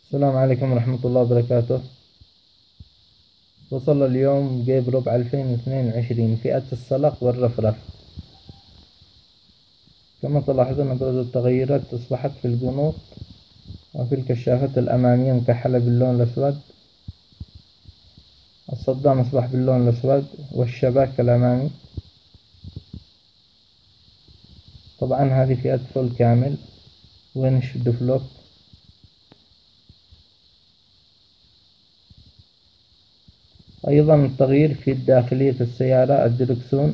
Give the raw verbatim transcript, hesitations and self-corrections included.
السلام عليكم ورحمة الله وبركاته. وصل اليوم جيب ربع ألفين واثنين وعشرين فئة السلق والرفرف. كما تلاحظون أبرز التغيرات أصبحت في البنوط وفي الكشافات الأمامية مكحلة باللون الأسود. الصدام أصبح باللون الأسود والشباك الأمامي. طبعا هذه فئة فول كامل ونش دفلوب. أيضا التغيير في داخلية السيارة الدركسون.